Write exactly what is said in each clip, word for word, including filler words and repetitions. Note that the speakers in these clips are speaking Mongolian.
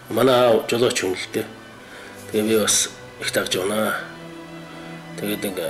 манай жолооч хүн л дээ. Тэгээ би бас их дагж байна. Тэгээд ингээ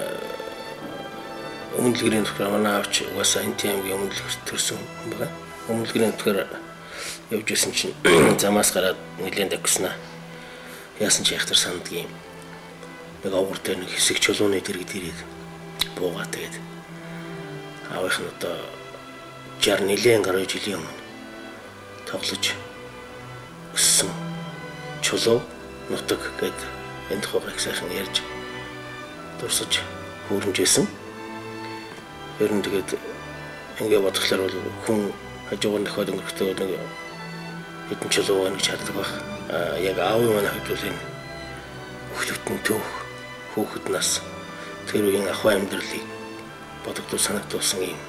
өмнөлгөрийн төхөр манай авч угаасаа энэ аймгийн өмнөлгөр төрсөн байгаа. Өмнөлгөрийн төхөр явж исэн чинь замаас гараад нэлийн дагснаа. Яасан ч яхтар сандгийн нэг овгор дээр нэг хэсэг чулууны дэргэд ирээд буугаа тэгээд аавынх нь одоо жар нэлийн гаруй жилийн өмнө тоглож өссөн чулуу нутаг гэд энэ тухайг сайхан ярьж дурсаж хөрөмжсэн. Ер нь тэгээд ингээ бодглохлоор бол хүн хажуугаар нөхөд өнгөрөхтэй нэг хэдэн чулуу байна гэж хардаг баг. А яг аав маань хэвдүүл энэ хүүхдүүдний төв хүүхэд нас тэр үеийн ахуй амьдралыг бодогдол санагдуулсан юм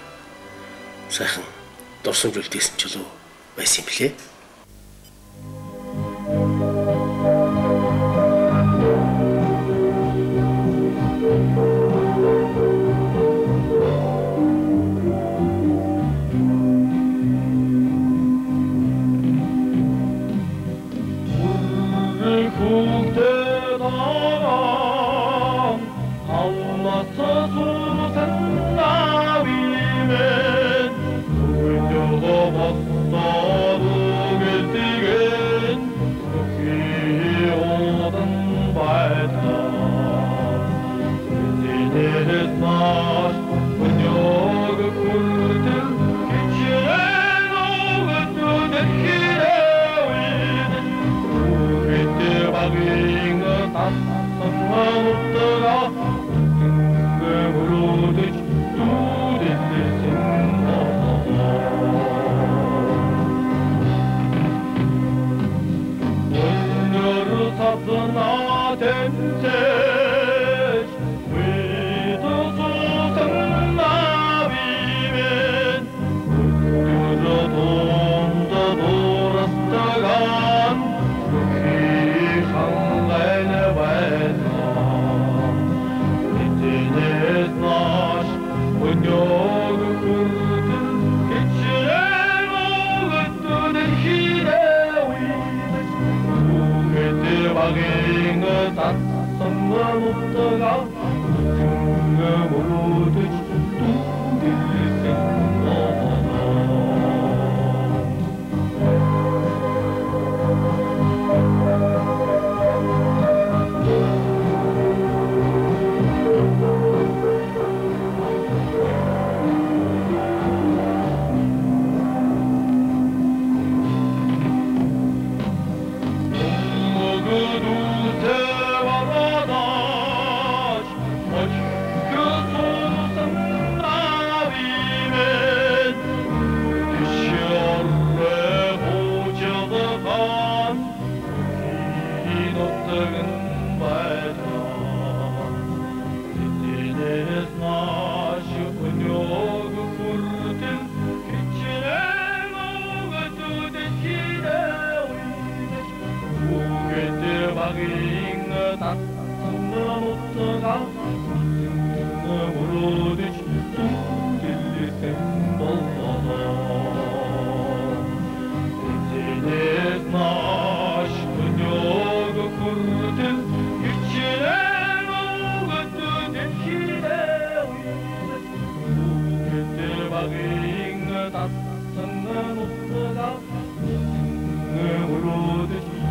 сайхан дурсамжуулдсэн чулуу байсан юм блэ. Ingen